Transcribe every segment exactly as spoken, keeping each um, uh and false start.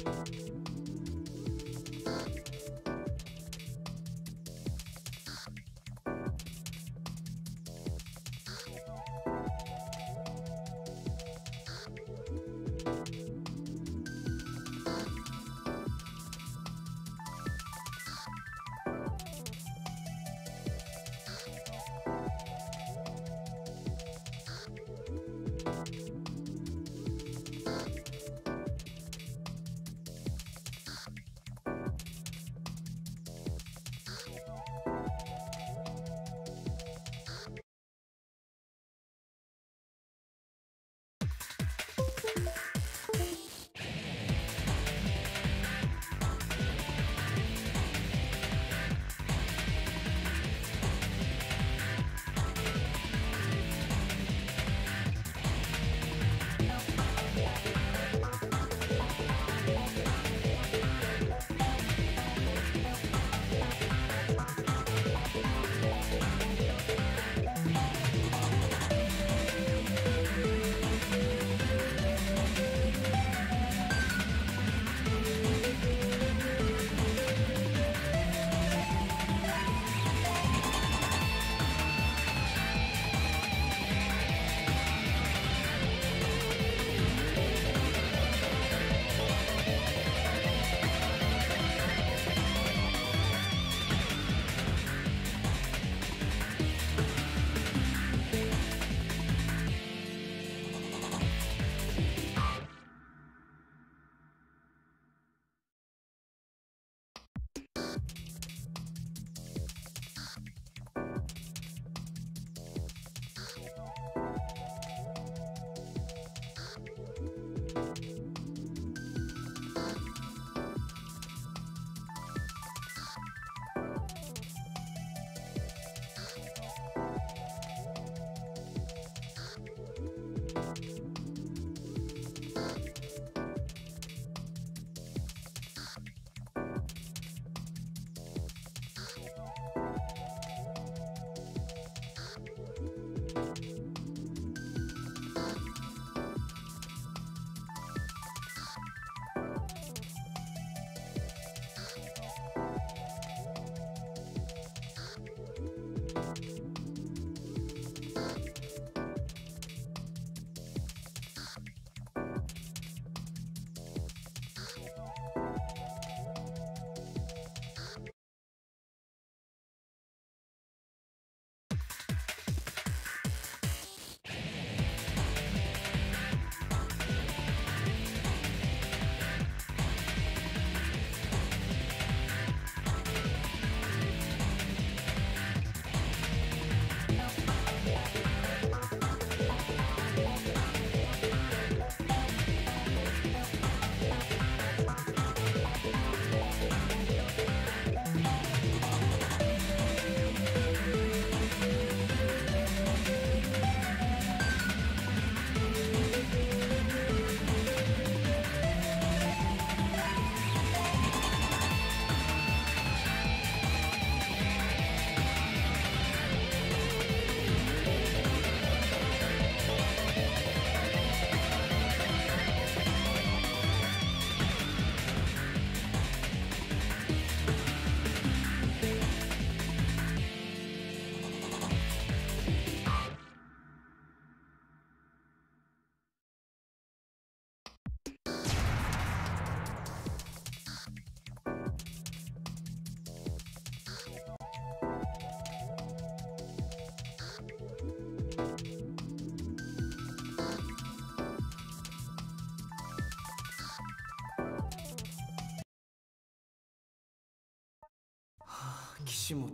岸本。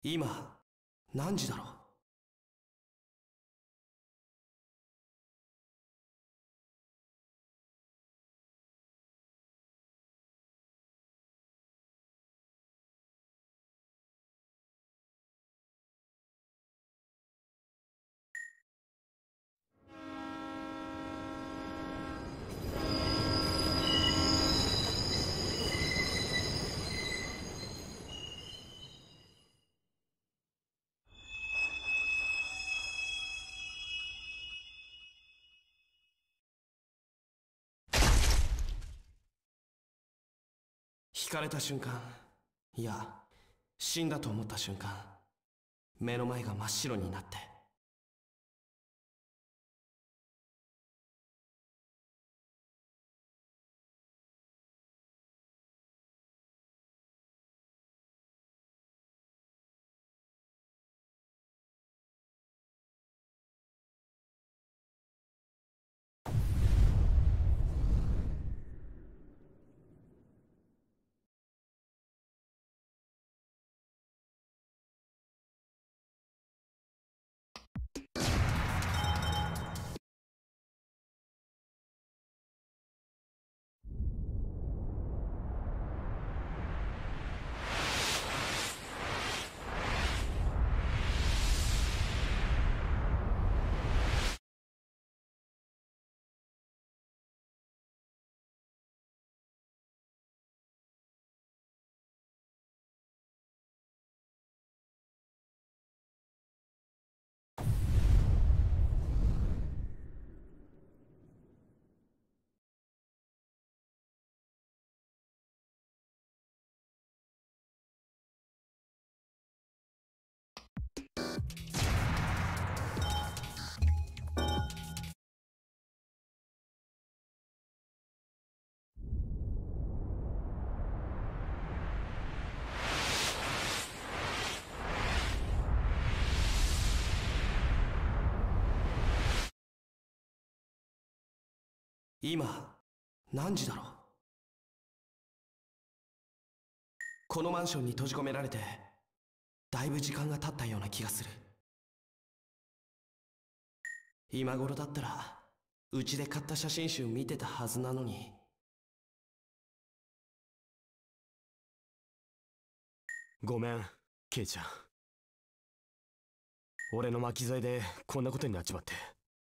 今、何時だろう。引かれた瞬間、いや、死んだと思った瞬間、目の前が真っ白になって。今、何時だろう。このマンションに閉じ込められて、だいぶ時間が経ったような気がする。今頃だったら、うちで買った写真集見てたはずなのに。 ごめん、ケイちゃん。俺の巻き添えでこんなことになっちまって。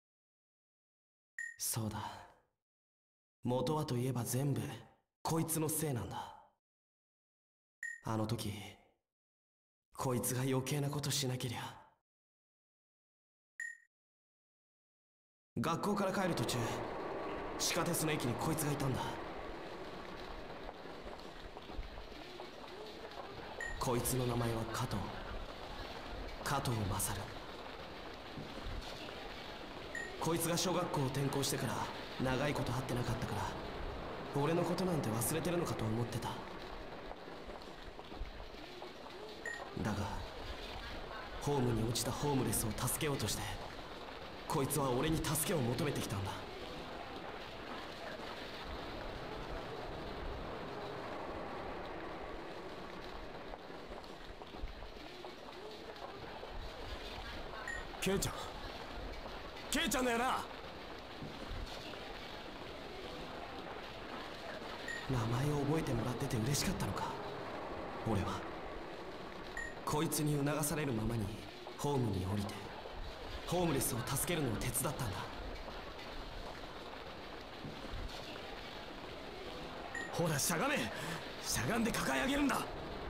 そうだ。元はといえば全部、こいつのせいなんだ。あの時、こいつが余計なことしなけりゃ。学校から帰る途中、地下鉄の駅にこいつがいたんだ。こいつの名前は加藤。加藤勝。こいつが小学校を転校してから長いこと会ってなかったから、俺のことなんて忘れてるのかと思ってた。だがホームに落ちたホームレスを助けようとして、こいつは俺に助けを求めてきたんだ。 ケイちゃん、ケイちゃんだよな。 名前を覚えてもらってて嬉しかったのか。俺はこいつに促されるままにホームに降りて、ホームレスを助けるのを手伝ったんだ。 ほらしゃがめ、しゃがんで抱え上げるんだ。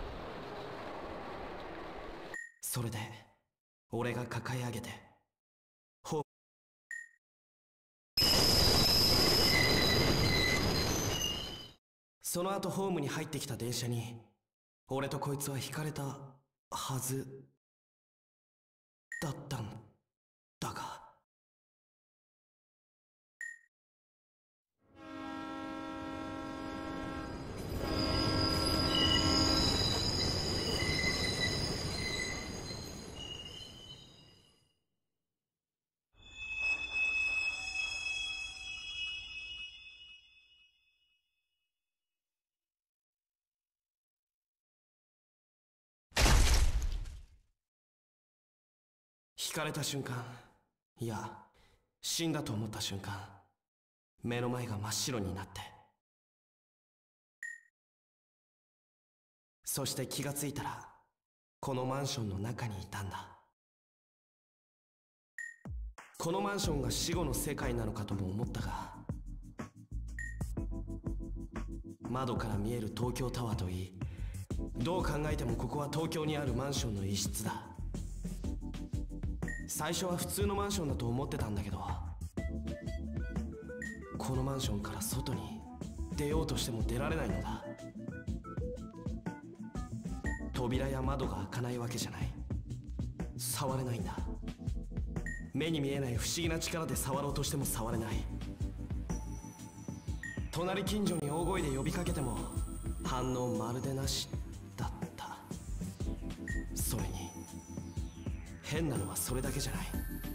それで俺が抱え上げて、ホーその後ホームに入ってきた電車に俺とこいつは引かれたはずだったんだが。 引かれた瞬間、いや死んだと思った瞬間、目の前が真っ白になって、そして気がついたらこのマンションの中にいたんだ。このマンションが死後の世界なのかとも思ったが、窓から見える東京タワーといい、どう考えてもここは東京にあるマンションの一室だ。最初は普通のマンションだと思ってたんだけど、このマンションから外に出ようとしても出られないのだ。扉や窓が開かないわけじゃない。触れないんだ。目に見えない不思議な力で触ろうとしても触れない。隣近所に大声で呼びかけても反応まるでなしだった。それに変なのはそれだけじゃない。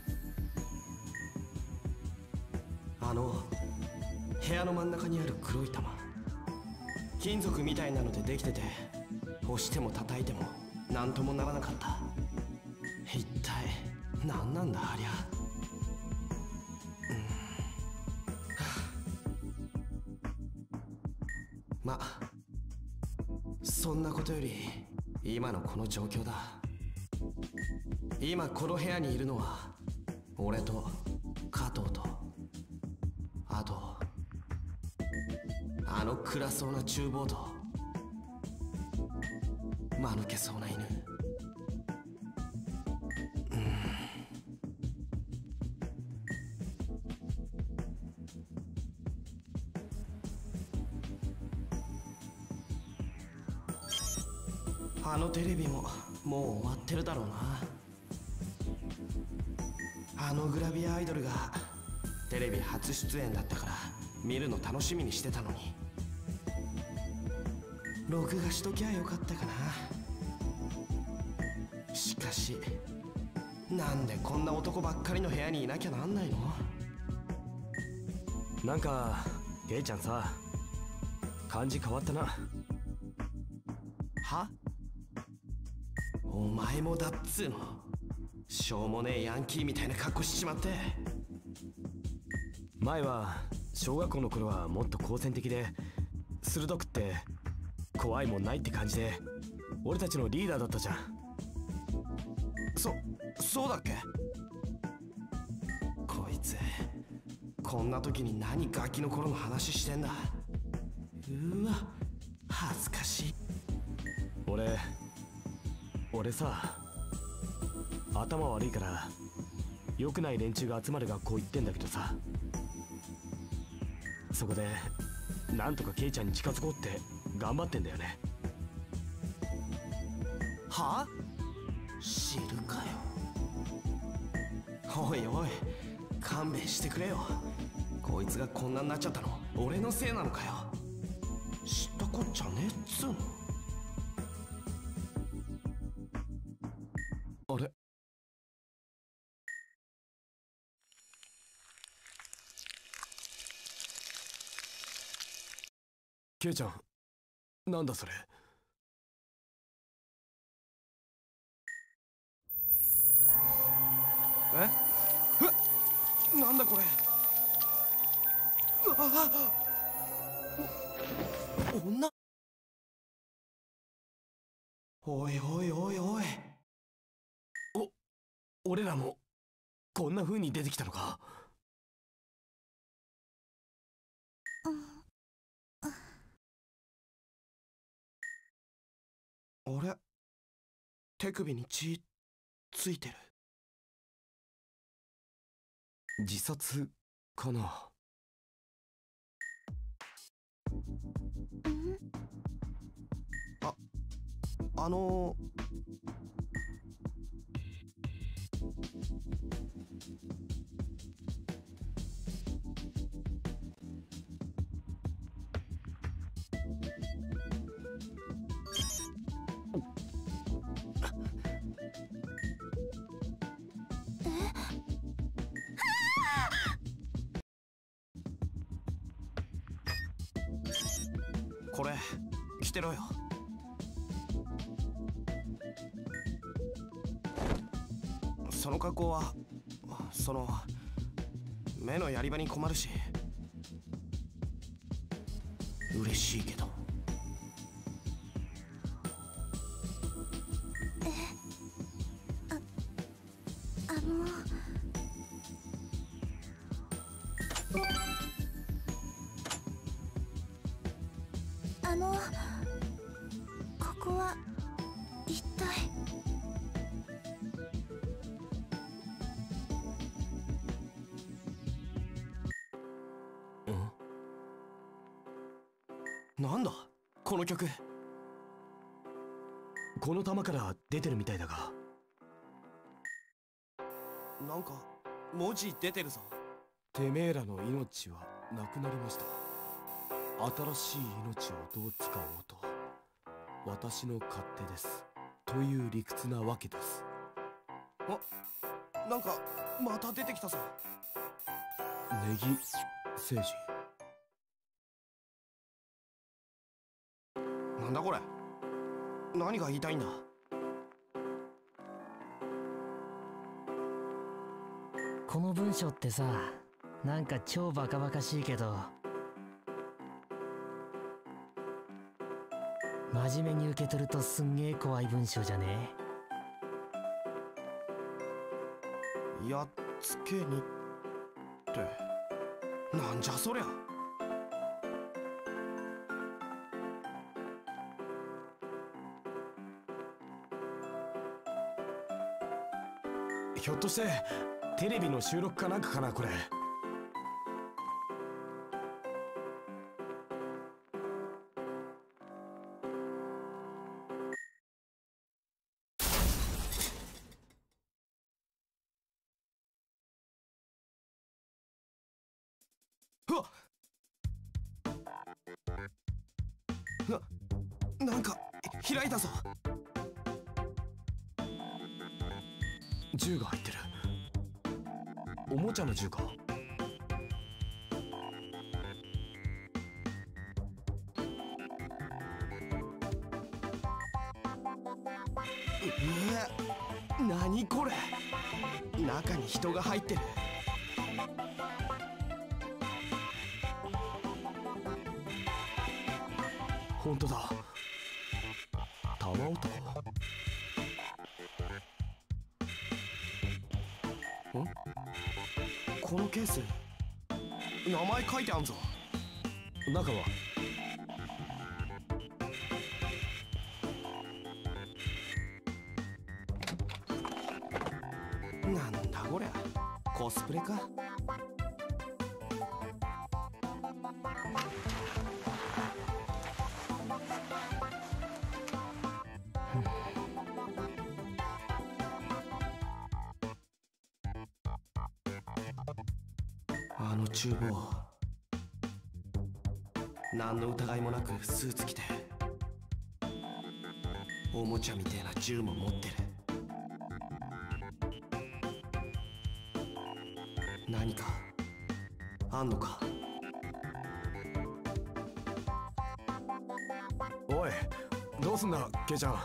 あの部屋の真ん中にある黒い玉、金属みたいなのでできてて、押しても叩いても何ともならなかった。一体何なんだありゃ。うん、はあ、まあそんなことより今のこの状況だ。今この部屋にいるのは俺と加藤と、あとあの暗そうな厨房と間抜けそうな犬。あのテレビももう終わってるだろうな。あのグラビアアイドルがテレビ初出演だったから見るの楽しみにしてたのに、録画しときゃよかったかな。しかしなんでこんな男ばっかりの部屋にいなきゃなんないの。 なんかケイちゃんさ、感じ変わったな。 は？お前もだっつーの。しょうもねえヤンキーみたいな格好しちまって。 前は小学校の頃はもっと好戦的で鋭くって怖いもんないって感じで俺たちのリーダーだったじゃん。 そ、そうだっけ？こいつこんな時に何ガキの頃の話してんだ。うわ恥ずかしい。 俺俺さ、頭悪いから良くない連中が集まる学校行ってんだけどさ、そこでなんとかケイちゃんに近づこうって頑張ってんだよね。 は？知るかよ。おいおい勘弁してくれよ。こいつがこんなになっちゃったの俺のせいなのかよ。知ったこっちゃねえっつうの。あれ？ ケイちゃん、なんだそれ。 え？え？なんだこれ。うわあ！お女？おいおいおいおい。 お、俺らもこんな風に出てきたのか。 あれ？手首に血ついてる。 自殺かな。 あ、あのこれ着てろよ。 その格好はその目のやり場に困るし嬉しいけど。 え、あ、あのあのここは一体。 なんだこの曲。 この玉から出てるみたいだが。 なんか文字出てるぞ。 てめえらの命はなくなりました。新しい命をどう使おうと私の勝手ですという理屈なわけです。 あ、なんかまた出てきたぞ。 ネギ星人。 なんだこれ。何が言いたいんだ。 この文章ってさ、なんか超バカバカしいけど真面目に受け取るとすんげえ怖い文章じゃねえ。やっつけにってなんじゃそりゃ。 ひょっとしてテレビの収録かなんかかなこれ。 うわっ、な、なんか開いたぞ。 銃が入ってる。おもちゃの銃か。 え、何これ。中に人が入ってる。 本当だ。玉男。 ん？このケース名前書いてあんぞ。 中はなんだこりゃ。コスプレか。あの厨房、何の疑いもなくスーツ着ておもちゃみてえな銃も持ってる。何かあんのか。 おい、どうすんだケイちゃん。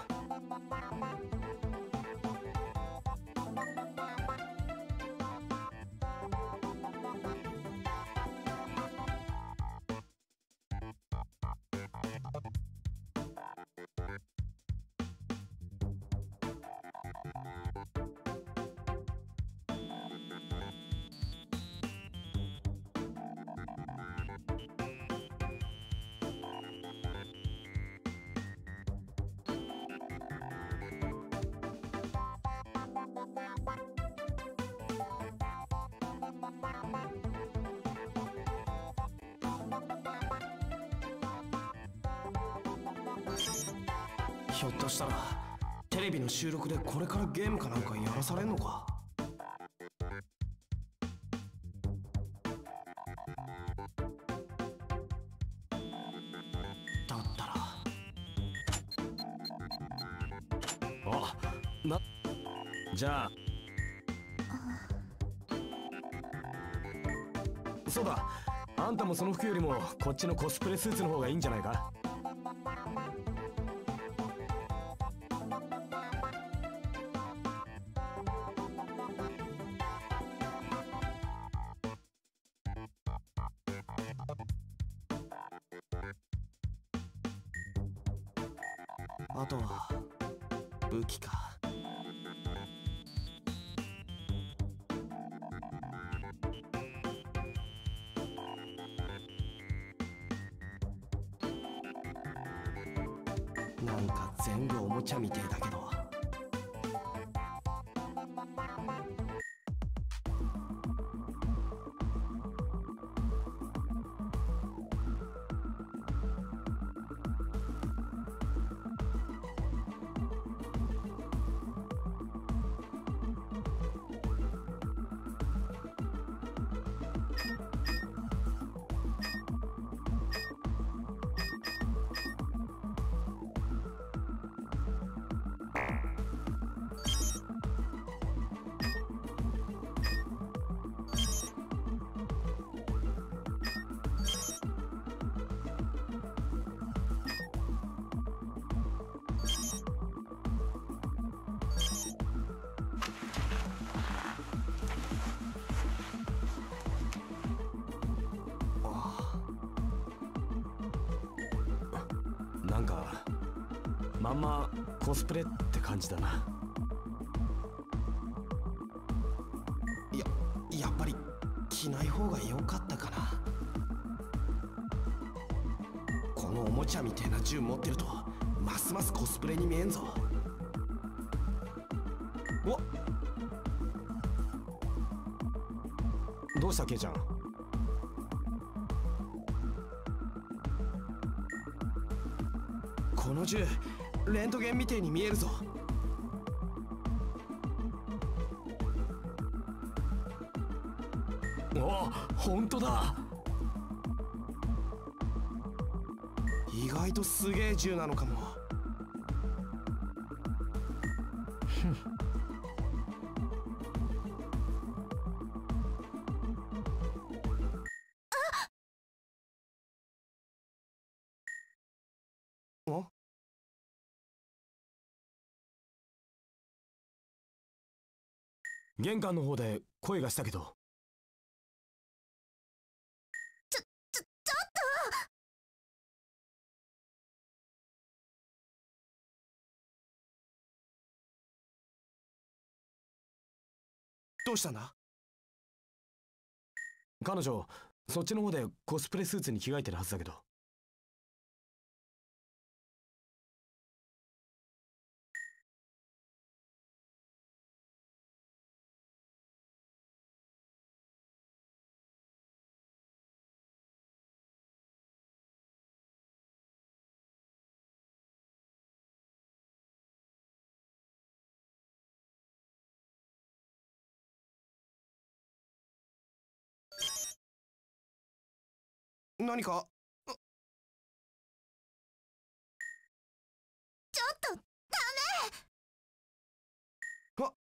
ひょっとしたらテレビの収録でこれからゲームかなんかやらされんのか。だったらあ、な、じゃあそうだ、あんたもその服よりもこっちのコスプレスーツの方がいいんじゃないか。 あとは武器か。なんか全部おもちゃみてえだけど。 なんかまんまコスプレって感じだな。 ややっぱり着ない方が良かったかな。このおもちゃみてえな銃持ってるとますますコスプレに見えんぞ。 お、どうしたケイちゃん。 この銃レントゲンみてえに見えるぞ。 お、本当だ。 意外とすげえ銃なのかも。お？ 玄関の方で声がしたけど。 ちょ、ちょ、ちょっと。 どうしたんだ？ 彼女そっちの方でコスプレスーツに着替えてるはずだけど。 何か？ ちょっとダメ。 あ、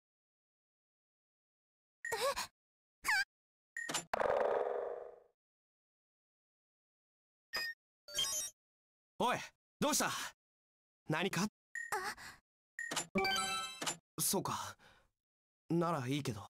おい、どうした？何か？そうか、ならいいけど。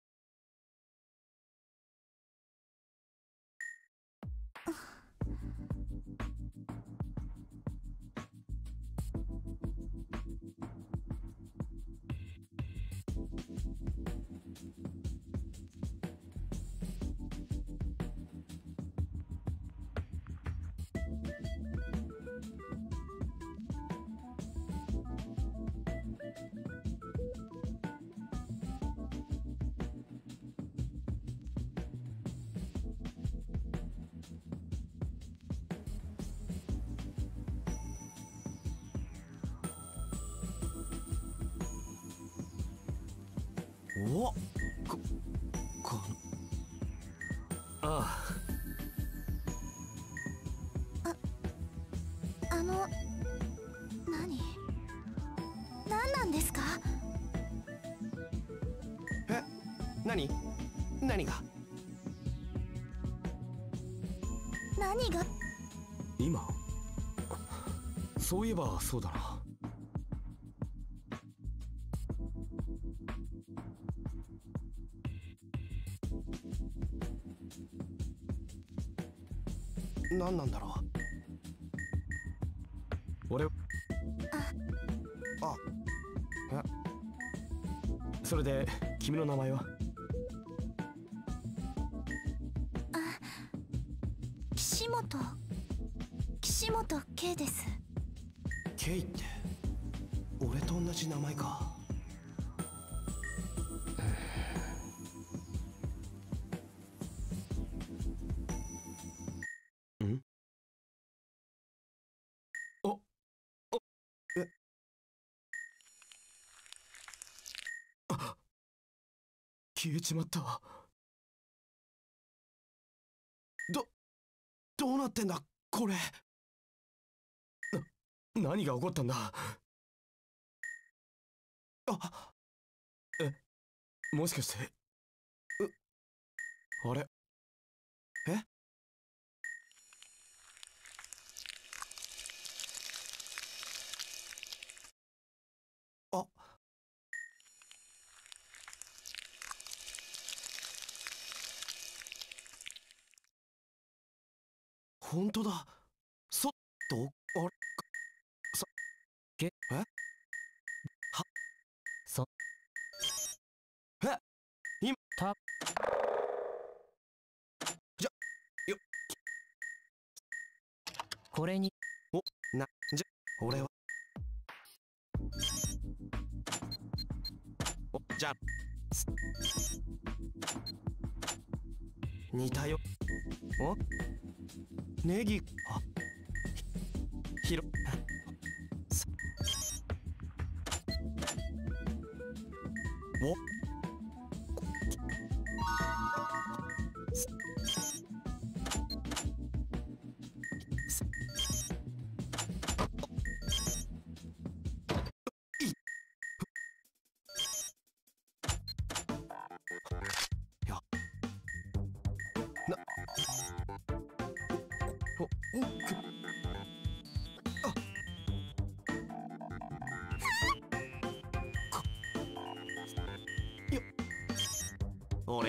おっ、こ、この、 ああ、あの、何？何なんですか？ え、何？何が？ 何が？ 今そういえばそうだな。 何なんだろう。 俺、 あ、 あ、え、それで君の名前は？ あ、岸本岸本圭です。 ケイって俺と同じ名前か。ん？お、お、え、あ、消えちまった。ど、どうなってんだこれ。な、何が起こったんだ。あ、え、もしかして、う、あれ、え？あ、本当だ。そ、ど、あれ、そ、 け、 え？は、 そ、 え、今、 た、 じゃ、よ、 これに、 お、な、じゃ、俺は、お、じゃ、す、似たよ。お、ネギ、あ、ひ、ひろ、す、お、す、す、い、や、な、お、お、く、あ、か、よ、俺、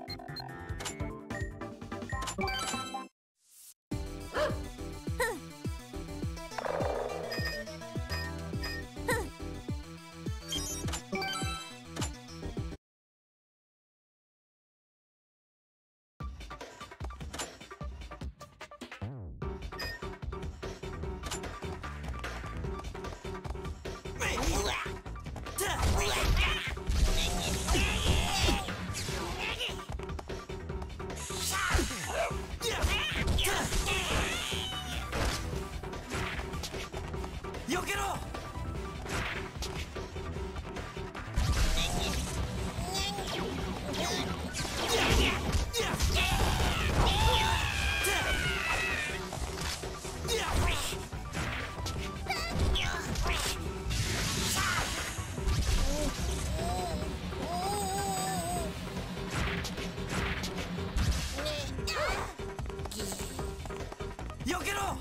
よけろ。よけろ。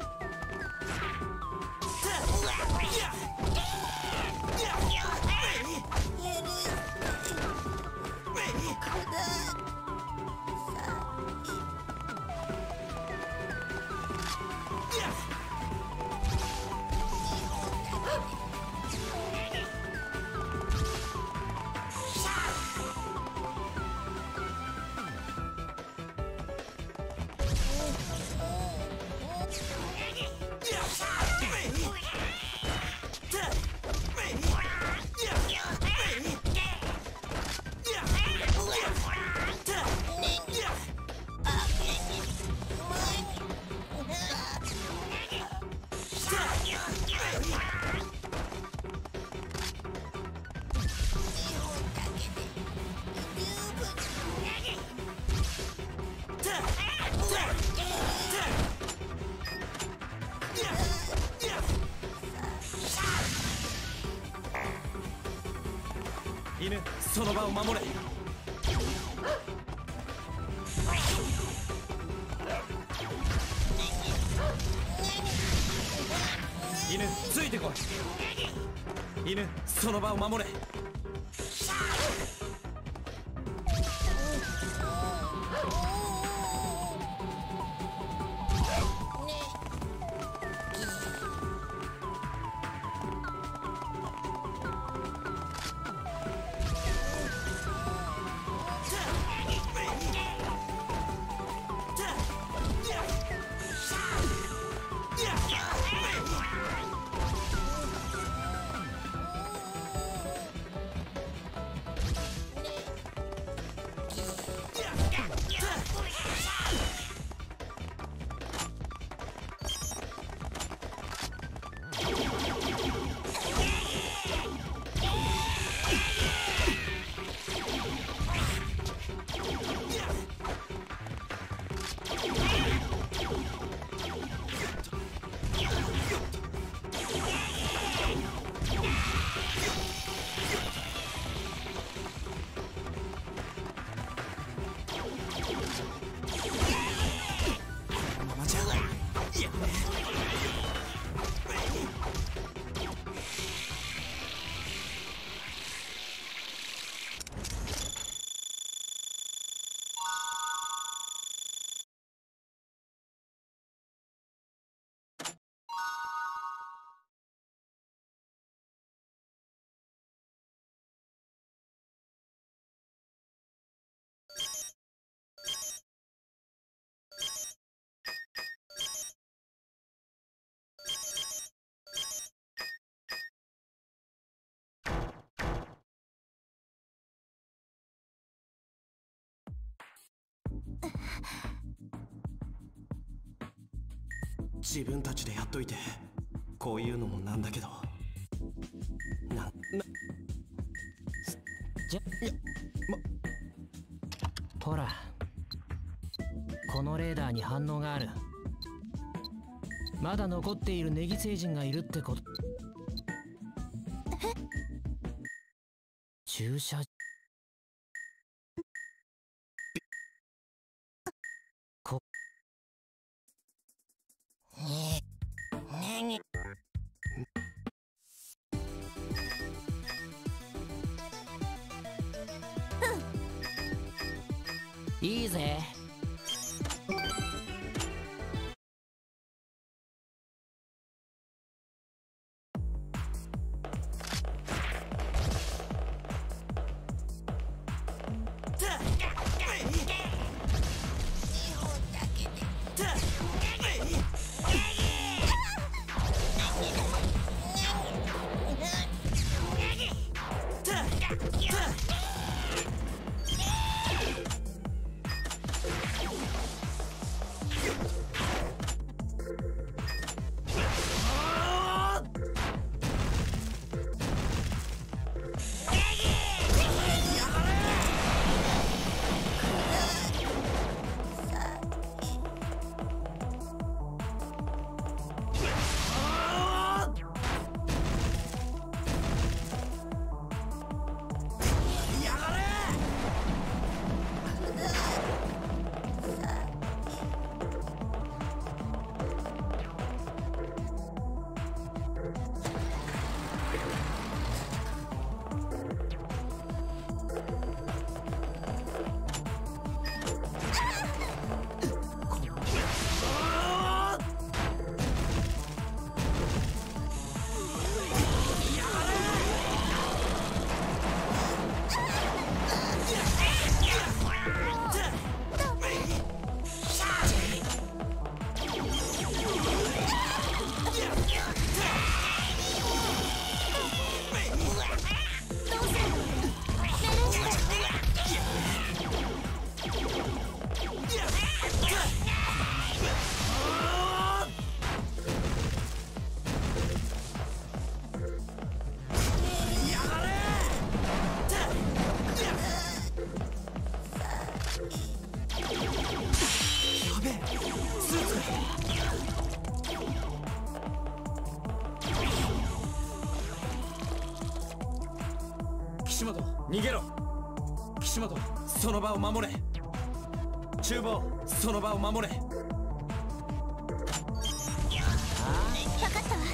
犬、その場を守れ。犬、ついてこい。犬、その場を守れ。 自分たちでやっといてこういうのもなんだけど、な、な、 じゃ、 いや、 ま、ほら、このレーダーに反応がある。まだ残っているネギ星人がいるってこと。駐車こいいぜ。 岸本、逃げろ。岸本、その場を守れ。厨房、その場を守れ。 分かったわ。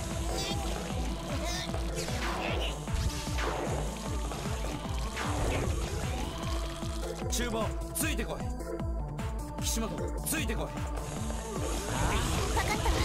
厨房、ついてこい。岸本、ついてこい。 分かったわ。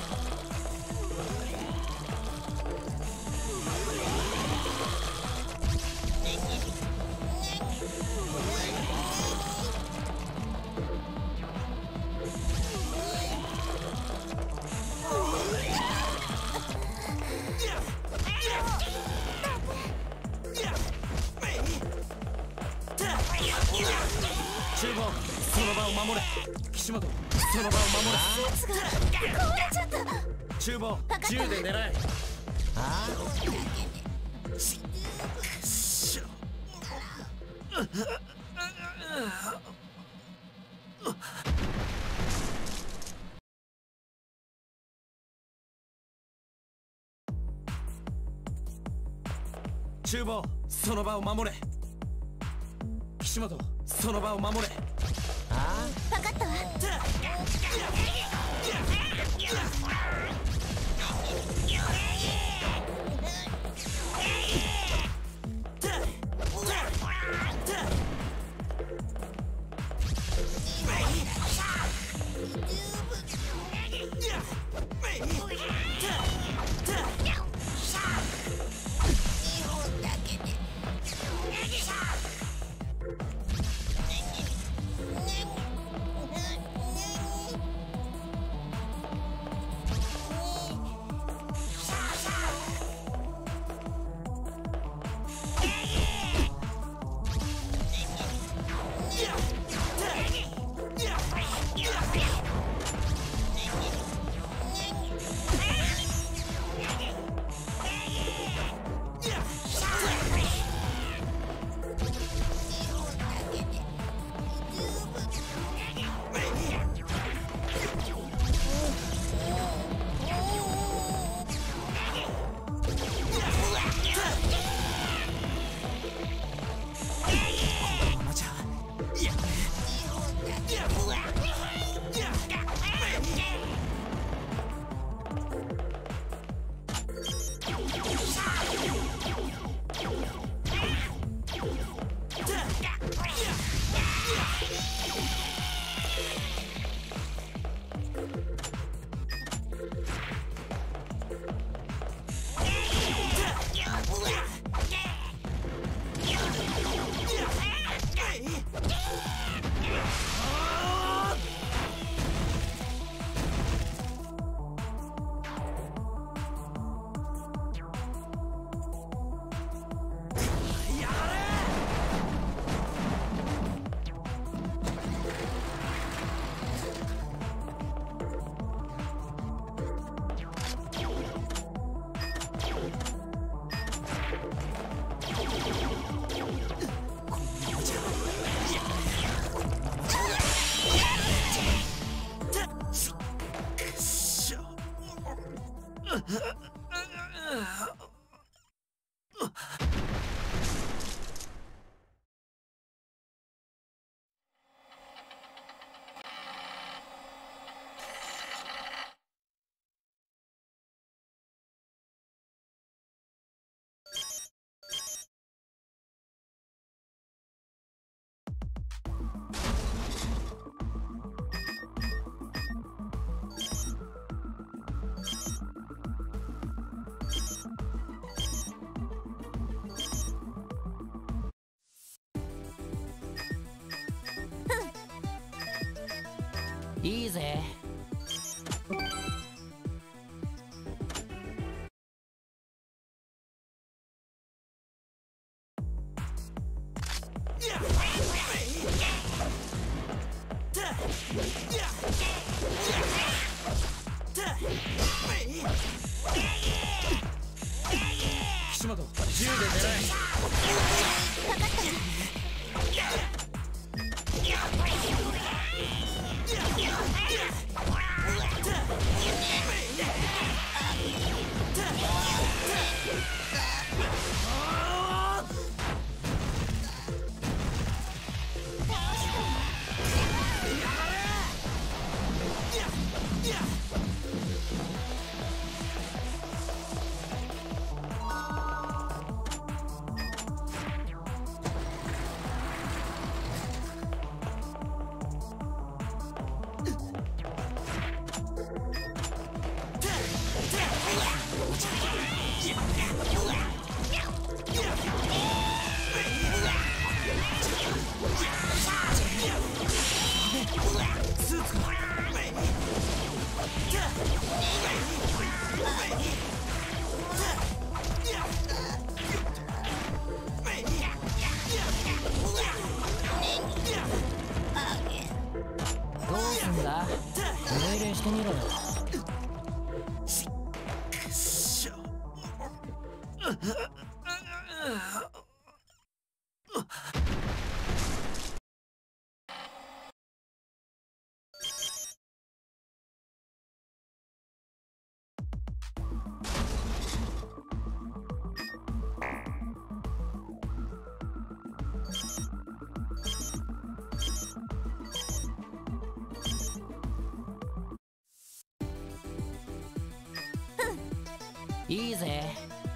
厨房、その場を守れ。岸本、その場を守れ。 スーツが壊れちゃった。 厨房、銃で狙え。 あししょ厨房、その場を守れ。岸本、その場を守れ。 あ分かったわ。 いいぜ。 岸本、銃で狙え。 かかった。 どうすんだ？命令してみろよ。いいぜ。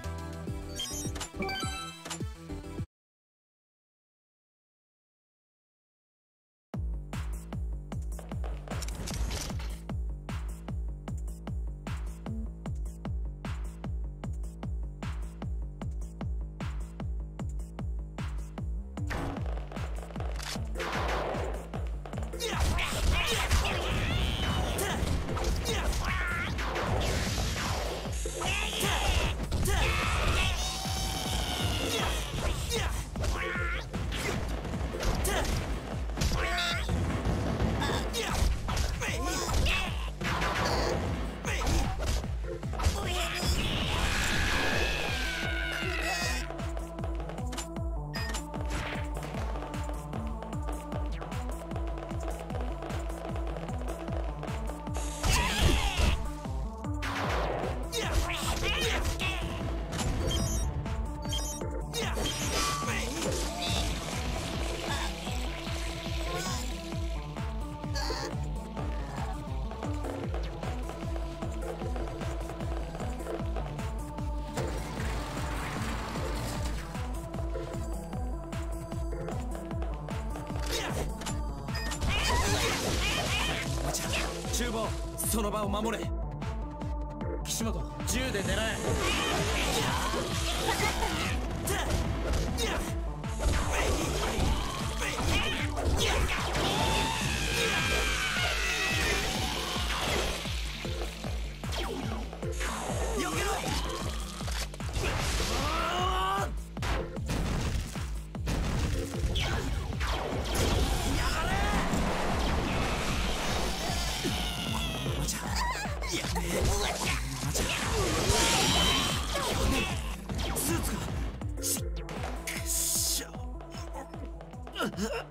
厨房、その場を守れ。岸本、銃で狙え。スーツがしっしょ